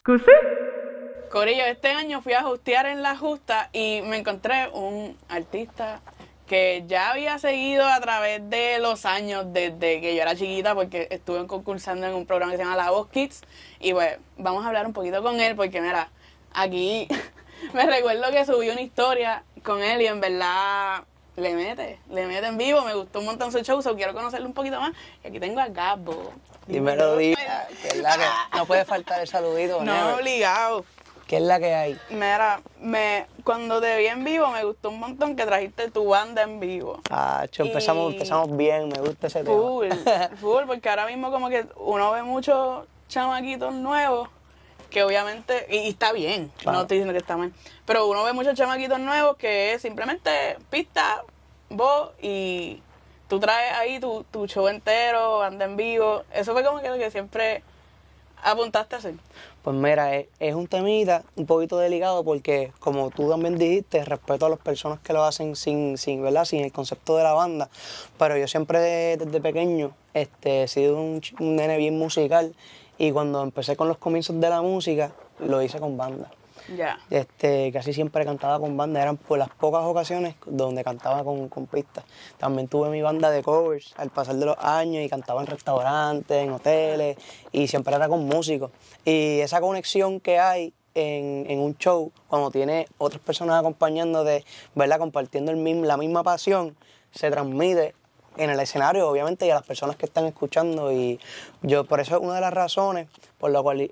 ¿Que sí? Corillo, este año fui a hostear en La Justa y me encontré un artista que ya había seguido a través de los años desde que yo era chiquita, porque estuve concursando en un programa que se llama La Voz Kids. Y pues vamos a hablar un poquito con él, porque mira, aquí me recuerdo que subí una historia con él y en verdad le mete en vivo. Me gustó un montón su show, so quiero conocerlo un poquito más. Y aquí tengo a Gabo. Dímelo, Día, que es la que no puede faltar el saludito. No, Never. Obligado. ¿Qué es la que hay? Mira, cuando te vi en vivo me gustó un montón que trajiste tu banda en vivo. Empezamos bien, me gusta ese tema. Full, porque ahora mismo como que uno ve muchos chamaquitos nuevos, que obviamente, y está bien, Claro. no estoy diciendo que está mal, pero uno ve muchos chamaquitos nuevos que es simplemente pista, voz, y tú traes ahí tu show entero, banda en vivo. Eso fue como que lo que siempre apuntaste a hacer. Pues mira, es un temita un poquito delicado porque, como tú también dijiste, respeto a las personas que lo hacen sin ¿verdad? Sin el concepto de la banda. Pero yo siempre desde pequeño he sido un nene bien musical y cuando empecé con los comienzos de la música, lo hice con banda. Ya. Casi siempre cantaba con banda, eran por las pocas ocasiones donde cantaba con pistas. También tuve mi banda de covers al pasar de los años y cantaba en restaurantes, en hoteles y siempre era con músicos. Y esa conexión que hay en un show, cuando tiene otras personas acompañándote, ¿verdad? Compartiendo la misma pasión, se transmite en el escenario, obviamente, y a las personas que están escuchando. Y yo, por eso es una de las razones por la cual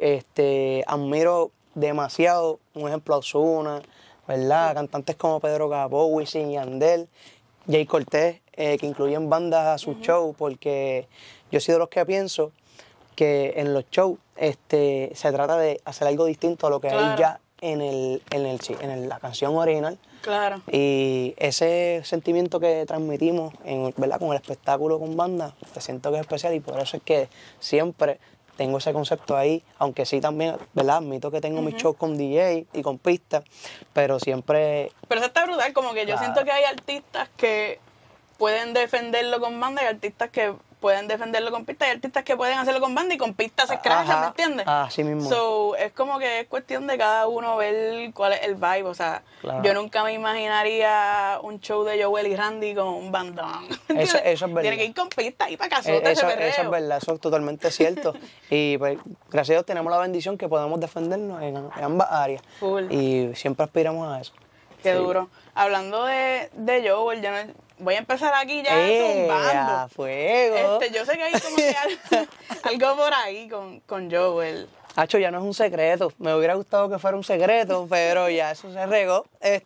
admiro demasiado, un ejemplo, a Ozuna, ¿verdad? Cantantes como Pedro Capó, Wisin y Yandel, Jay Cortés, que incluyen bandas a sus shows, porque yo soy de los que pienso que en los shows se trata de hacer algo distinto a lo que hay ya en la canción original. Claro. Y ese sentimiento que transmitimos ¿verdad? Con el espectáculo con banda, pues siento que es especial y por eso es que siempre tengo ese concepto ahí, aunque sí también, ¿verdad? Admito que tengo mis shows con DJ y con pistas, pero siempre... Pero eso está brutal, como que yo siento que hay artistas que pueden defenderlo con banda y artistas que pueden defenderlo con pistas y artistas que pueden hacerlo con banda y con pistas se escrachan, ¿me entiendes? Así mismo. So, es como que es cuestión de cada uno ver cuál es el vibe, o sea, Claro. yo nunca me imaginaría un show de Joel y Randy con un bandón. Eso es verdad. Tiene que ir con pistas y para cazote ese perreo. Eso es verdad, eso es totalmente cierto. Y pues, gracias a Dios tenemos la bendición que podemos defendernos en ambas áreas. Full. Y siempre aspiramos a eso. Qué Sí. duro. Hablando de Joel, yo voy a empezar aquí ya zumbando. ¡A fuego! Yo sé que hay como que algo por ahí con Joel. Hacho, ya no es un secreto. Me hubiera gustado que fuera un secreto, pero ya eso se regó.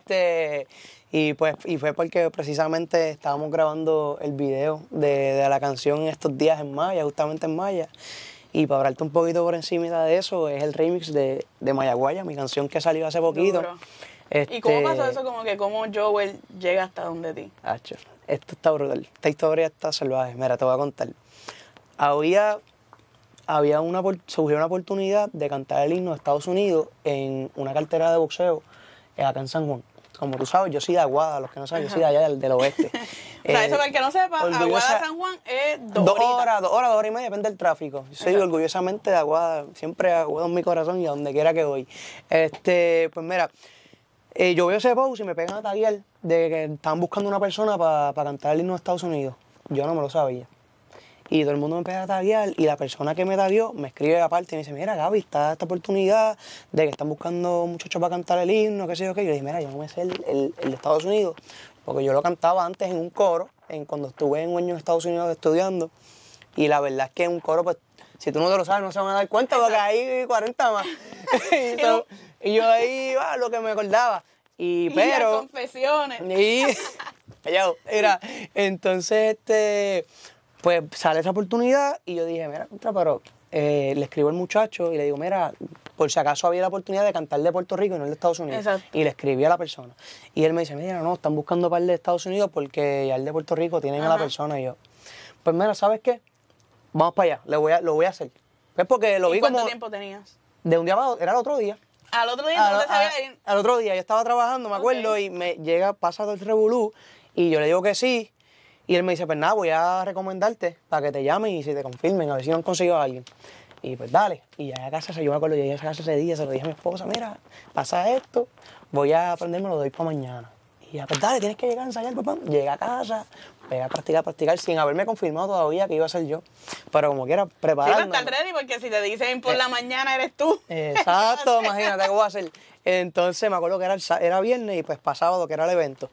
Y fue porque precisamente estábamos grabando el video de la canción estos días en Maya, justamente en Maya. Y para hablarte un poquito por encima de eso, es el remix de Mayaguaya, mi canción que salió hace poquito. Duro. ¿Y cómo pasó eso? Como que cómo Joel llega hasta donde ti. Hacho, esto está brutal. Esta historia está salvaje. Mira, te voy a contar. Surgió una oportunidad de cantar el himno de Estados Unidos en una cartera de boxeo acá en San Juan. Como tú sabes, yo soy de Aguada, los que no saben, yo soy de allá del oeste. O sea, eso para el que no sepa, Aguada San Juan es 2 horitas. 2 horas y media, depende del tráfico. Yo soy orgullosamente de Aguada, siempre Aguada en mi corazón y a donde quiera que voy. Pues mira, yo veo ese post y me pegan a taguear de que estaban buscando una persona para cantar el himno de Estados Unidos. Yo no me lo sabía. Y todo el mundo me empieza a taguear y la persona que me tagueó me escribe aparte y me dice, mira Gaby, está esta oportunidad de que están buscando muchachos para cantar el himno, qué sé yo qué. Y yo dije, mira, yo no me sé el de Estados Unidos, porque yo lo cantaba antes en un coro, cuando estuve en un año en Estados Unidos estudiando. Y la verdad es que en un coro, pues, si tú no te lo sabes, no se van a dar cuenta porque hay 40 más. y yo ahí iba lo que me acordaba. Y las confesiones. Mira, entonces, pues sale esa oportunidad y yo dije, mira, pero le escribo al muchacho y le digo, mira, por si acaso había la oportunidad de cantar de Puerto Rico y no el de Estados Unidos. Exacto. Y le escribí a la persona. Y él me dice, mira, no, están buscando para el de Estados Unidos porque ya el de Puerto Rico tienen a la persona. Y yo, pues mira, ¿sabes qué? Vamos para allá, lo voy a hacer. Pues porque lo vi como... ¿Cuánto tiempo tenías? De un día para otro, era el otro día. Al otro día no te sabías ir. Al otro día, yo estaba trabajando, me acuerdo, y me llega, pasa todo el revolú, y yo le digo que sí, y él me dice, pues nada, voy a recomendarte para que te llamen y si te confirmen, a ver si no han conseguido a alguien. Y pues dale. Y llegué a casa, yo me acuerdo, llegué a casa ese día, se lo dije a mi esposa, mira, pasa esto, voy a aprenderme, lo doy para mañana. Y ya, pues dale, tienes que llegar a ensayar, papá. Llegué a casa, pegué a practicar, sin haberme confirmado todavía que iba a ser yo. Pero como quiera, Sí, prepararme. para estar ready, porque si te dicen por la mañana eres tú. Exacto, imagínate qué voy a hacer. Entonces me acuerdo que era viernes y pues pasaba lo que era el evento.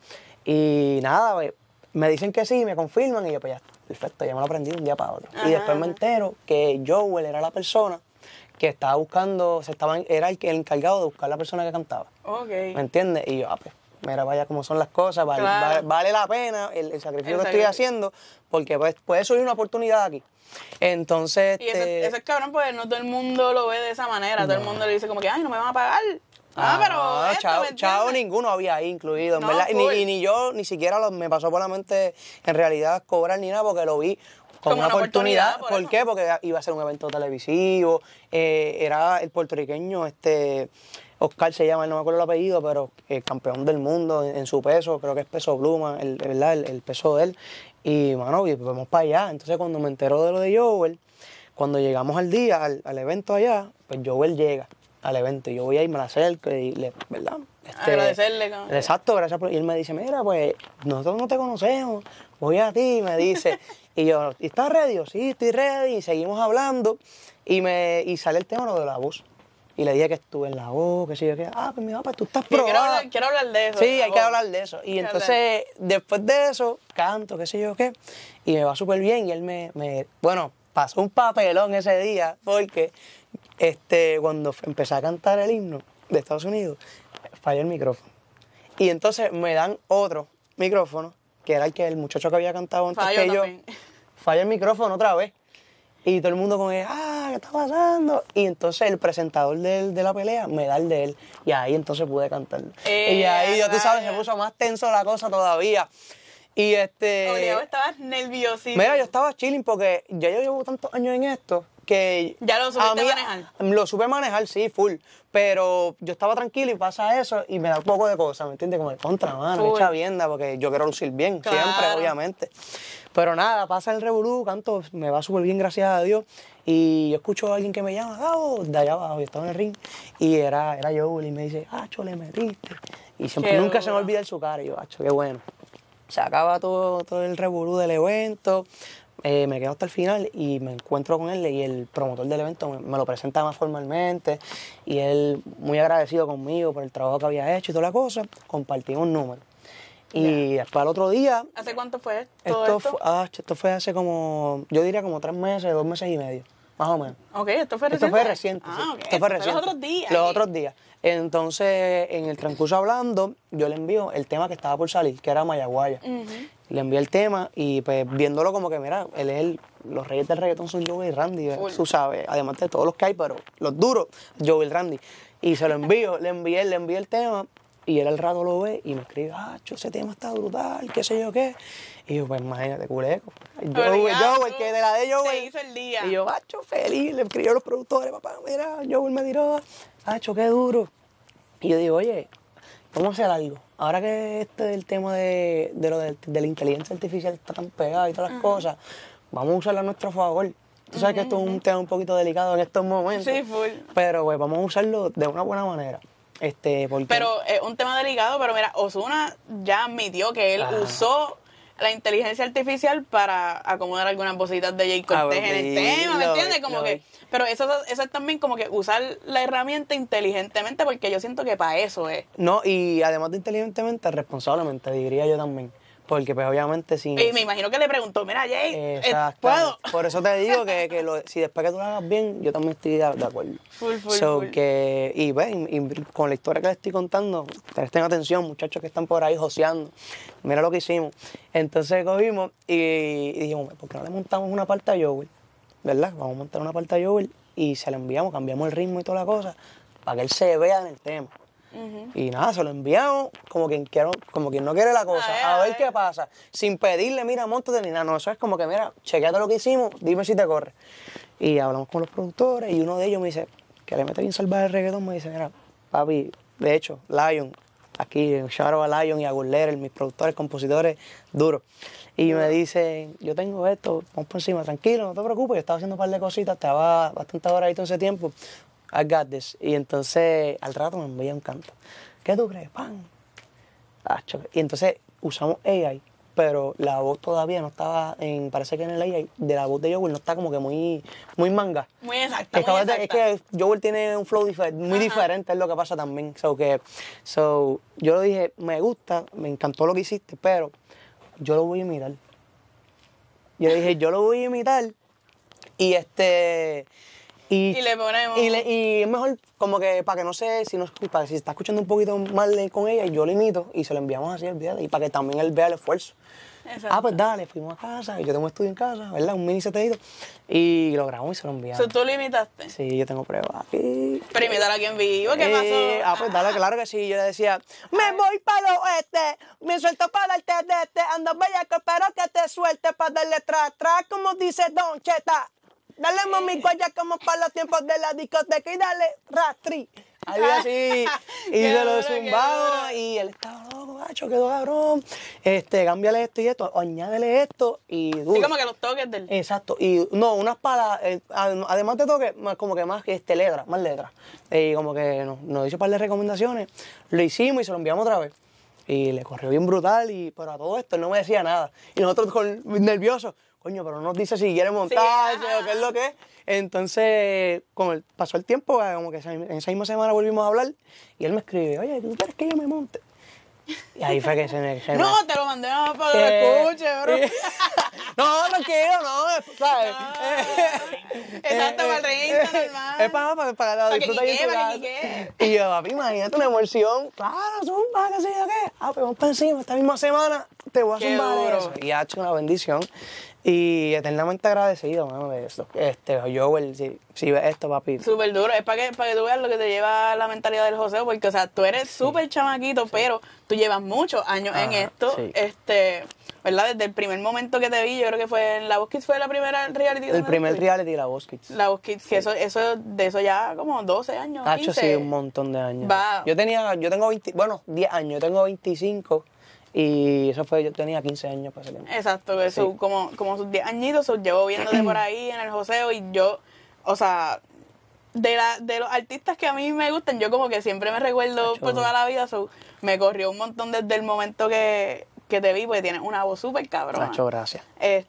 Y nada, pues, me dicen que sí, me confirman y yo pues ya, perfecto, ya me lo aprendí de un día para otro. Ajá, Y después me entero que Joel era la persona que estaba buscando, era el encargado de buscar la persona que cantaba. Ok. ¿Me entiendes? Y yo, pues, mira, vaya cómo son las cosas, Claro. vale la pena el sacrificio El que estoy sacrificio. haciendo, porque pues, puede surgir una oportunidad aquí. Entonces, Y eso es cabrón, porque no todo el mundo lo ve de esa manera. Todo el mundo le dice como que, ay, no me van a pagar. Pero esto, chao, ¿me chao, entiendes? ninguno había ahí incluido, en No, verdad. full. Ni yo, ni siquiera me pasó por la mente en realidad cobrar ni nada, porque lo vi Como como una una oportunidad. oportunidad, por ¿Por eso. qué? Porque iba a ser un evento televisivo, era el puertorriqueño, Oscar se llama, no me acuerdo el apellido, pero campeón del mundo en su peso, creo que es peso pluma, ¿verdad? El peso de él. Y, mano, y vamos para allá. Entonces, cuando me enteró de lo de Joel, cuando llegamos al día, al evento allá, pues Joel llega al evento y yo voy a ir, me la acerco y ¿verdad? Agradecerle, cabrón. Exacto, gracias por... Y él me dice, mira, pues, nosotros no te conocemos, voy a ti, me dice. Y yo, ¿y estás ready? Yo, sí, estoy ready. Y seguimos hablando y sale el tema lo de la voz. Y le dije que estuve en la voz, que sé yo qué. Ah, pues mira, pues tú estás Que probado. quiero hablar de eso. Sí, de la hay que voz. hablar de eso. Y que entonces, después de eso, canto, qué sé yo qué, y me va súper bien. Y él bueno, pasó un papelón ese día, porque cuando empecé a cantar el himno de Estados Unidos, falló el micrófono. Y entonces me dan otro micrófono, que era el muchacho que había cantado antes Falló que yo. también. Falla el micrófono otra vez. Y todo el mundo como, ¿qué está pasando? Y entonces el presentador de la pelea me da el de él. Y ahí entonces pude cantarlo. Y ahí, tú sabes, se puso más tenso la cosa todavía. Y Obligado, estabas nerviosísimo. mira, yo estaba chilling porque ya yo llevo tantos años en esto que... ¿Ya lo supiste a mí- manejar? Lo supe manejar, sí, full. Pero yo estaba tranquilo y pasa eso y me da un poco de cosas, ¿me entiendes? Como de contramano, Full. echa vienda porque yo quiero lucir bien, siempre, Claro. obviamente. Pero nada, pasa el revolú, canto, me va súper bien, gracias a Dios. Y yo escucho a alguien que me llama, Gabo, de allá abajo, yo estaba en el ring. Y era Joel y me dice, Acho, le metiste. Y siempre, Qué nunca se me duro. olvida su cara. Y yo, Acho, qué bueno. Se acaba todo el revolú del evento, me quedo hasta el final y me encuentro con él y el promotor del evento me lo presenta más formalmente y él muy agradecido conmigo por el trabajo que había hecho y toda la cosa, compartimos números. Y después al otro día, ¿Hace cuánto fue todo esto? esto fue hace como, yo diría como 3 meses, 2 meses y medio, más o menos. Ok, esto fue Esto reciente. fue reciente, sí. Ah, ok. Esto fue reciente. Los otros días. Los otros días. Entonces, en el transcurso hablando, yo le envío el tema que estaba por salir, que era Mayaguaya. Le envié el tema y pues viéndolo como que, mira, él es los reyes del reggaetón son Joel y Randy, Full. tú sabes, además de todos los que hay, pero los duros, Joel y Randy. Y se lo envío, le envié el tema y él al rato lo ve y me escribe, ese tema está brutal, qué sé yo qué. Y yo, pues imagínate, culeco. Joel, que de la de Joel. Se hizo el día. Y yo, feliz, le escribió a los productores, papá, mira, Joel me tiró, qué duro. Y yo digo, oye, vamos a hacer algo. Ahora que el tema de la inteligencia artificial está tan pegado y todas las cosas, vamos a usarlo a nuestro favor. Tú sabes que esto es un tema un poquito delicado en estos momentos. Sí, full. Pero, pues, vamos a usarlo de una buena manera. Porque... Pero es un tema delicado, pero mira, Ozuna ya admitió que él usó la inteligencia artificial para acomodar algunas cositas de Jay Cortés en el tema, ¿me entiendes? Como que, pero eso es también como que usar la herramienta inteligentemente, porque yo siento que para eso es. No, y además de inteligentemente, responsablemente, diría yo también. Porque, pues, obviamente, si... Y me imagino que le preguntó, mira, Jay, Exacto. ¿puedo? Por eso te digo que si después que tú lo hagas bien, yo también estoy de acuerdo. Full. Y con la historia que les estoy contando, presten atención, muchachos que están por ahí joseando. Mira lo que hicimos. Entonces cogimos y dijimos, ¿por qué no le montamos una parte a Joel? ¿Verdad? Vamos a montar una parte a Joel y se la enviamos, cambiamos el ritmo y toda la cosa, para que él se vea en el tema. Y nada, se lo enviamos como quien no quiere la cosa, a ver qué pasa, sin pedirle, mira, móntate ni nada, no, eso es como que, mira, chequeate lo que hicimos, dime si te corre. Y hablamos con los productores y uno de ellos me dice, que le mete bien salvaje el reggaetón, me dice, mira, papi, de hecho, Lion, aquí, shout out a Lion y a Gurler, mis productores, compositores, duros. Y me dicen, yo tengo esto, vamos por encima, tranquilo, no te preocupes, yo estaba haciendo un par de cositas, estaba bastante ahora ahí todo ese tiempo, I got this. Y entonces al rato me envía un canto. ¿Qué tú crees? ¡Pam! Y entonces usamos AI, pero la voz todavía no estaba parece que en el AI de la voz de Joel no está como que muy manga. Muy exacta, Es que Joel tiene un flow muy diferente, es lo que pasa también. Yo lo dije, me gusta, me encantó lo que hiciste, pero yo lo voy a imitar. Yo le dije, yo lo voy a imitar y Y le ponemos. Y es mejor como que para que no sé, para que si está escuchando un poquito mal con ella, yo lo imito y se lo enviamos así al video y para que también él vea el esfuerzo. Exacto. Pues dale, fuimos a casa, y yo tengo un estudio en casa, ¿verdad? Un mini setedito. Y lo grabamos y se lo enviamos. ¿Tú lo imitaste? Sí, yo tengo pruebas aquí. Pero imitar aquí en vivo, ¿qué pasó? Pues dale, claro que sí. Yo le decía, me voy para el oeste, me suelto para darte de este, ando bellaco, espero que te suelte para darle tras, como dice Don Cheta. Dale mami guaya como para los tiempos de la discoteca y dale rastri. Ahí así, y se lo zumbamos y él estaba loco, macho, quedó cabrón. Cámbiale esto y esto, añádele esto y duro. Sí, como que los toques del... Exacto, y no, unas palabras, además de toques, como que más letras, más letras. Y como que nos hizo un par de recomendaciones, lo hicimos y se lo enviamos otra vez. Y le corrió bien brutal, pero a todo esto él no me decía nada. Y nosotros nerviosos, coño, pero no nos dice si quiere montarse o qué es lo que es. Entonces, pasó el tiempo, como que en esa misma semana volvimos a hablar y él me escribe, oye, ¿tú quieres que yo me monte? Y ahí fue que No, te lo mandé para que lo escuche, bro. No, tranquilo, no, ¿sabes? Exacto, para el reírte normal. Es para la disfruta y para que Y yo, papi, imagínate una emoción. Claro, zumba, qué sé yo qué. Pues vamos para encima, esta misma semana te voy a Qué zumbar duro. eso. Y ha hecho una bendición. Y eternamente agradecido, mano, de esto. Joel, si ves esto, papi. Súper duro, es para que tú veas lo que te lleva la mentalidad del joseo, porque, o sea, tú eres súper chamaquito, pero tú llevas muchos años en esto, sí. ¿verdad? Desde el primer momento que te vi, yo creo que fue en La Voz Kids, fue la primera reality. El primer reality de La Voz Kids. La Voz Kids, que de eso ya como 12 años, Ha hecho 15. sí, un montón de años. Va. Yo tengo 10 años, yo tengo 25 y eso fue, yo tenía 15 años para ese tiempo. Exacto, que Sí. como sus 10 añitos, llevo viéndote por ahí en el joseo y yo, o sea, de los artistas que a mí me gustan, yo como que siempre me recuerdo Acho. por toda la vida, me corrió un montón desde el momento que te vi, porque tienes una voz súper cabrona. Muchas gracias.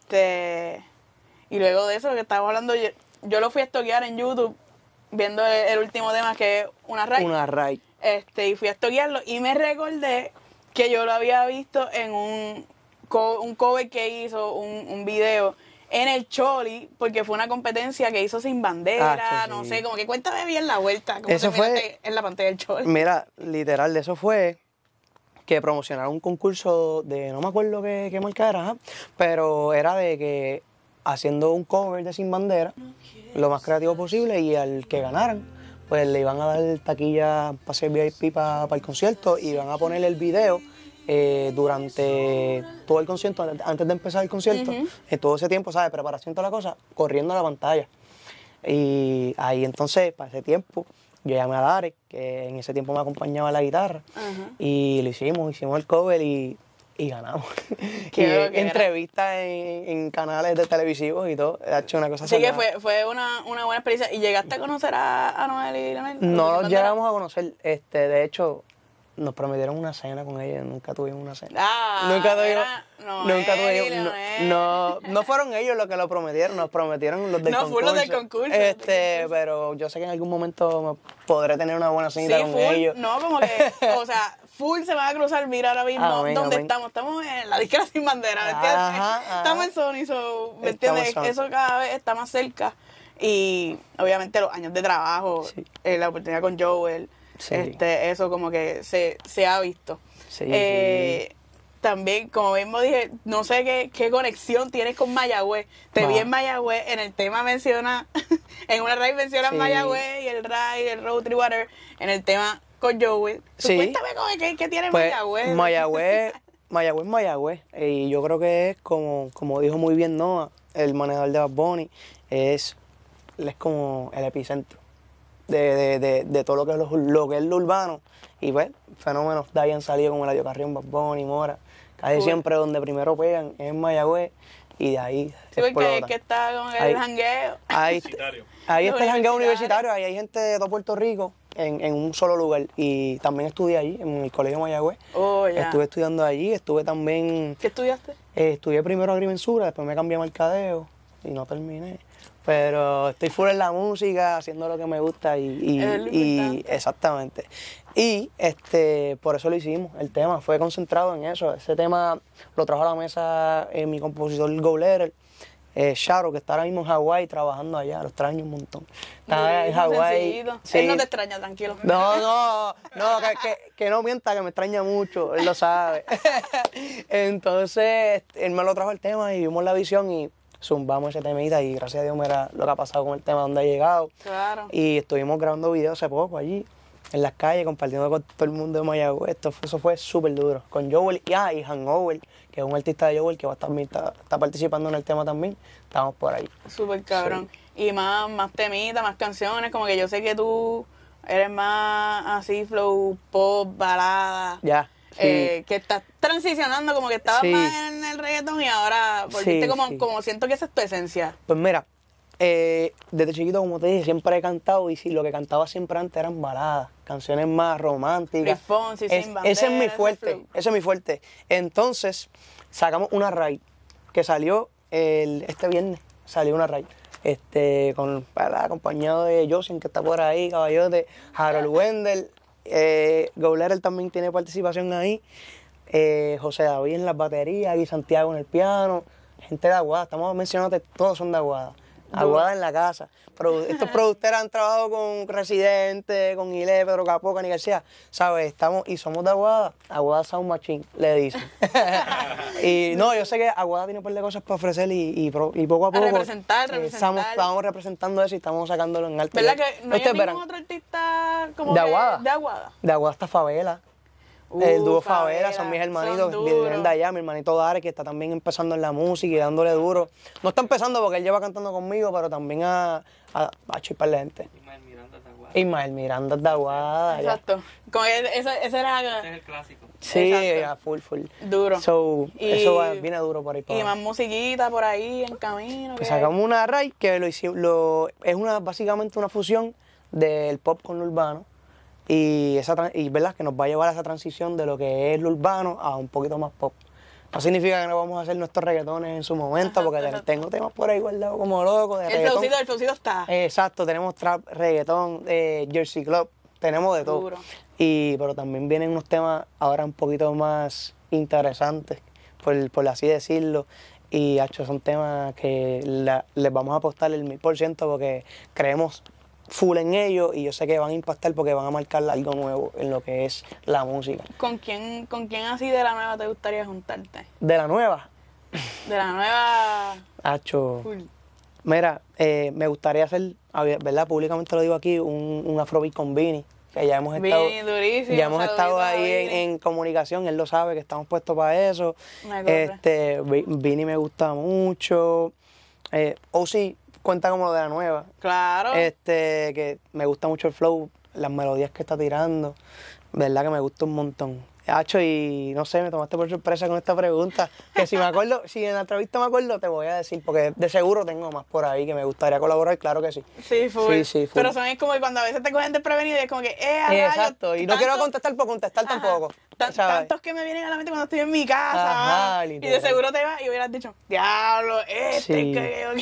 Y luego de eso, lo que estábamos hablando, yo lo fui a estoquear en YouTube, viendo el último tema que es Una Raíz. Una raíz. Y fui a estoquearlo y me recordé que yo lo había visto en un cover que hizo, un video en el Choli, porque fue una competencia que hizo Sin Bandera, Sí. no sé, como que cuéntame bien la vuelta, como Eso te fue- miraste en la pantalla del Choli. Mira, literal, de eso fue que promocionaron un concurso de, no me acuerdo qué marca era, ajá, pero era de que haciendo un cover de Sin Bandera, lo más creativo posible, y al que ganaran, pues le iban a dar taquilla, pase VIP para el concierto, y iban a poner el video durante todo el concierto, antes de empezar el concierto, en todo ese tiempo, ¿sabes? Preparación, toda la cosa, corriendo a la pantalla. Y ahí entonces, para ese tiempo, yo llamé a Darek, que en ese tiempo me acompañaba en la guitarra, y lo hicimos el cover y ganamos. Qué Y loquera. entrevistas en canales de televisivos y todo, ha hecho una cosa Así que salada. fue una buena experiencia. ¿Y llegaste a conocer a Noel y Leonel? No los llegamos a conocer, de hecho, nos prometieron una cena con ellos, nunca tuvimos una cena. Nunca tuvimos, nunca tuvimos, no fueron ellos los que lo prometieron, nos prometieron los del No, concurso. fue los del concurso. Pero yo sé que en algún momento podré tener una buena cena Sí, con full, ellos. no, como que, o sea, full se va a cruzar, mira ahora mismo Amén, dónde amén. estamos en la disquera Sin Bandera, ¿me entiendes? Ajá. Estamos en Sony, ¿me Estamos entiendes? en Sony. Eso cada vez está más cerca y obviamente los años de trabajo, Sí. La oportunidad con Joel, Sí. eso como que se ha visto. Sí, También, como mismo dije, no sé qué conexión tienes con Mayagüez. Te vi en Mayagüez, en el tema menciona, en una raíz menciona Sí. Mayagüez y el ride, el road tree water, en el tema con Joey. Sí. Cuéntame qué tiene Pues, Mayagüez. Mayagüez. Y yo creo que es como dijo muy bien Noah, el manejador de Bad Bunny, es como el epicentro. de todo lo que es lo urbano. Y pues, fenómenos de ahí han salido como Eladio Carrión, Bad Bunny, Mora. Casi siempre donde primero pegan es en Mayagüez y de ahí Sí, porque es que está con el jangueo. Ahí está el jangueo universitario, ahí hay gente de todo Puerto Rico en un solo lugar. Y también estudié allí, en el Colegio Mayagüez. Oh, ya. Estuve estudiando allí, estuve también... ¿Qué estudiaste? Estudié primero agrimensura, después me cambié a mercadeo y no terminé. Pero estoy full en la música, haciendo lo que me gusta y exactamente. Y por eso lo hicimos, el tema fue concentrado en eso. Ese tema lo trajo a la mesa mi compositor Go Letter, Shadow, que está ahora mismo en Hawái trabajando allá, lo extraño un montón. Está en Hawái. Sí. Él no te extraña, tranquilo. No, que no mienta, que me extraña mucho, él lo sabe. Entonces, él me lo trajo el tema y vimos la visión y zumbamos ese temita y gracias a Dios mira lo que ha pasado con el tema, donde ha llegado. Claro. Y estuvimos grabando videos hace poco allí, en las calles, compartiendo con todo el mundo de Mayagüez. Eso fue súper duro. Con Joel y Hanover, que es un artista de Joel que va a está participando en el tema también. Estamos por ahí. Súper cabrón. Sí. Y más temitas, más canciones, como que yo sé que tú eres más así, flow, pop, balada. Ya. Sí. Que estás transicionando, como que estabas más en el reggaetón y ahora volviste como siento que esa es tu esencia. Pues mira, desde chiquito, como te dije, siempre he cantado y sí, lo que cantaba siempre antes eran baladas, canciones más románticas. Sin bandera, ese es mi fuerte. Entonces, sacamos una raid que salió este viernes, salió una raid. Acompañado de Josen, que está por ahí, caballote, Harold Wendell, Go Letter también tiene participación ahí, José David en las baterías y Santiago en el piano, gente de Aguada, estamos mencionando que todos son de Aguada. Aguada en la casa. Estos productores han trabajado con Residente, con Ile, Pedro Capó, Cani García, ¿sabes? Somos de Aguada. Aguada Sound Machine, le dicen. Y no, yo sé que Aguada tiene un par de cosas para ofrecer y poco a poco. Representar. Estamos representando eso y estamos sacándolo en alto. ¿Verdad que no hay ningún otro artista como de Aguada? De Aguada. De Aguada está Favela. El dúo Favela, son mis hermanitos, vienen de allá, mi hermanito Dare, que está también empezando en la música y dándole duro. No está empezando porque él lleva cantando conmigo, pero también a chisparle gente. Ismael Miranda es de Aguada. Exacto. Ese era... Ese es el clásico. Sí, full. Duro. Eso viene duro por ahí. Y más musiquita por ahí en camino. Pues sacamos una raid que es básicamente una fusión del pop con lo urbano. Y verdad que nos va a llevar a esa transición de lo que es lo urbano a un poquito más pop. No significa que no vamos a hacer nuestros reggaetones en su momento, porque tengo temas por ahí guardados como loco. El flowcito está. Exacto, tenemos trap, reggaetón, Jersey Club, tenemos de todo. Pero también vienen unos temas ahora un poquito más interesantes, por así decirlo. Y son temas que les vamos a apostar el 1000% porque creemos full en ellos y yo sé que van a impactar porque van a marcar algo nuevo en lo que es la música. ¿Con quién así de la nueva te gustaría juntarte? ¿De la nueva? De la nueva... Full. Mira, me gustaría hacer, ¿verdad? Públicamente lo digo aquí, un Afrobeat con Vini, que ya hemos estado, Vini, durísimo, ya hemos estado ahí en comunicación, él lo sabe que estamos puestos para eso. Vini me gusta mucho. OC cuenta como de la nueva. Claro. Que me gusta mucho el flow, las melodías que está tirando, verdad que me gusta un montón. Y no sé, me tomaste por sorpresa con esta pregunta, que si en la entrevista me acuerdo, te voy a decir, porque de seguro tengo más por ahí que me gustaría colaborar, claro que sí. Sí, full. Sí, full. Pero son como cuando a veces te cogen desprevenido y es como que, exacto, y no quiero contestar por contestar tampoco. Tantos que me vienen a la mente cuando estoy en mi casa. Y de seguro te vas y hubieras dicho, diablo, sí.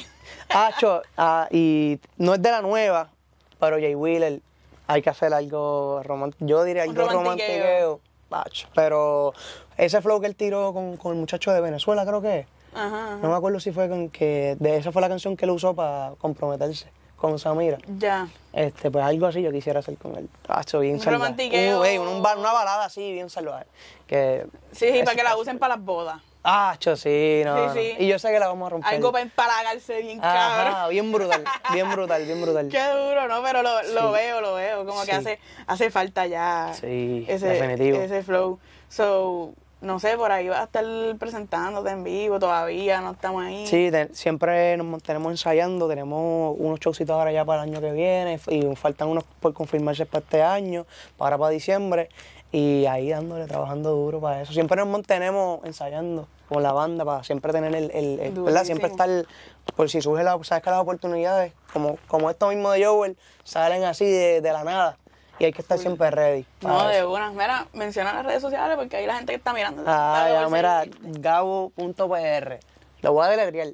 Y no es de la nueva, pero Jay Wheeler, hay que hacer algo romántico. Yo diría algo romantiqueo. Pero ese flow que él tiró con el muchacho de Venezuela, creo que es. Ajá. No me acuerdo si fue esa fue la canción que él usó para comprometerse con Samira. Ya. Pues algo así yo quisiera hacer con él. Bien salvaje. Romantiqueo. Una balada así, bien salvaje. Sí, para que la usen para las bodas. Sí, no. Y yo sé que la vamos a romper. Algo para empalagarse bien cabrón. Bien brutal. Qué duro, ¿no? Pero lo veo. Como que hace falta ya definitivo. ese flow. no sé, por ahí vas a estar presentándote en vivo todavía, no estamos ahí. Sí, siempre nos mantenemos ensayando, tenemos unos showcitos ahora ya para el año que viene y faltan unos por confirmarse para este año, para diciembre, y ahí dándole, trabajando duro para eso. Siempre nos mantenemos ensayando con la banda para siempre tener ¿verdad? Siempre estar, por si surge sabes que las oportunidades, como esto mismo de Joel, salen así de la nada. Y hay que estar siempre ready. No, de una. Mira, menciona las redes sociales porque hay la gente que está mirando. Ya, mira, gabo.pr. Lo voy a deletrear.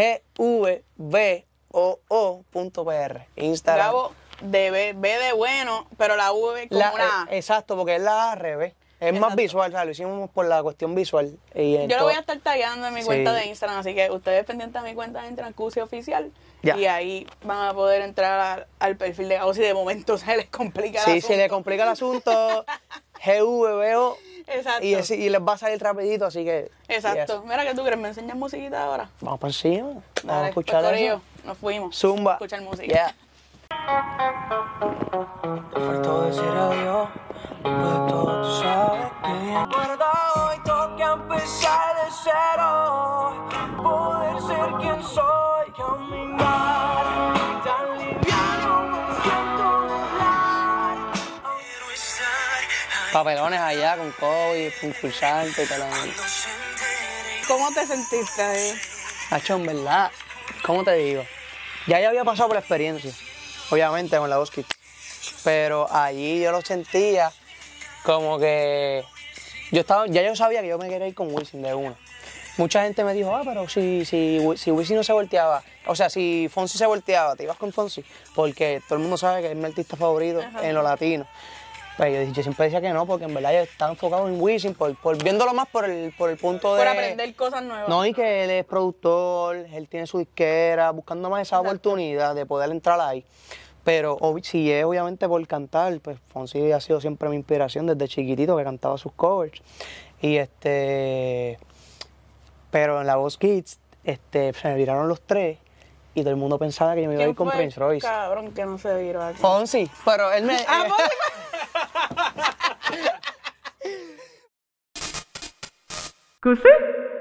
GVBOO.pr. Instagram. Gabo de B de bueno, pero la V como una A. Exacto, porque es la A al revés. Es más visual, o sea, lo hicimos por la cuestión visual. Yo lo voy a estar tagueando en mi cuenta de Instagram, así que ustedes pendientes a mi cuenta de Transcusi Oficial. Ya. Y ahí van a poder entrar al perfil de Gabo si de momento se les complica el asunto. Sí, si les complica el asunto, GVBO. Exacto. Y les va a salir rapidito, así que... Exacto. Mira, ¿qué tú crees? ¿Me enseñas musiquita ahora? Vamos por encima. Vamos a escuchar pues, eso. Nos fuimos. Zumba. Escuchar música. Yeah. Te faltó decir adiós, después de todo tú sabes que recuerda hoy toca empezar de cero, poder ser quien soy, caminar, tan liviano me siento volar, quiero estar ahí. Papelones allá con COVID, concursante y tal. ¿Cómo te sentiste ahí? Nacho, en verdad, ¿cómo te digo? Ya yo había pasado por la experiencia, obviamente, con la Voz Kids. Pero allí yo lo sentía como que yo sabía que yo me quería ir con Wisin de una. Mucha gente me dijo, pero si Wisin no se volteaba, o sea, si Fonsi se volteaba, te ibas con Fonsi, porque todo el mundo sabe que es mi artista favorito en lo latino. Pero yo siempre decía que no, porque en verdad yo estaba enfocado en Wisin, viéndolo más por el punto de... Por aprender cosas nuevas. No, y que él es productor, él tiene su disquera, buscando más esa oportunidad de poder entrar ahí. Pero si es obviamente por cantar, pues Fonsi ha sido siempre mi inspiración desde chiquitito, que cantaba sus covers. Y pero en la Voz Kids, se me viraron los tres y todo el mundo pensaba que yo me iba a ir con Prince Royce. Cabrón, que no se viró aquí. Fonsi, pero él me... ¿Qué?